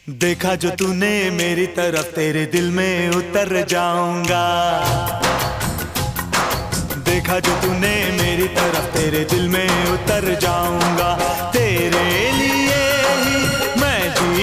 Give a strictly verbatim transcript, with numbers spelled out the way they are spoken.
देखा जो तूने मेरी तरफ, तेरे दिल में उतर जाऊंगा। देखा जो तूने मेरी तरफ, तेरे दिल में उतर